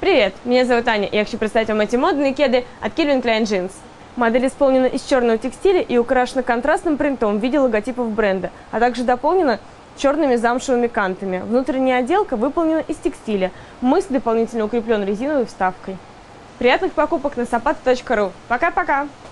Привет, меня зовут Аня, и я хочу представить вам эти модные кеды от Calvin Klein Jeans. Модель исполнена из черного текстиля и украшена контрастным принтом в виде логотипов бренда, а также дополнена черными замшевыми кантами. Внутренняя отделка выполнена из текстиля, мыск дополнительно укреплен резиновой вставкой. Приятных покупок на sapato.ru. Пока-пока!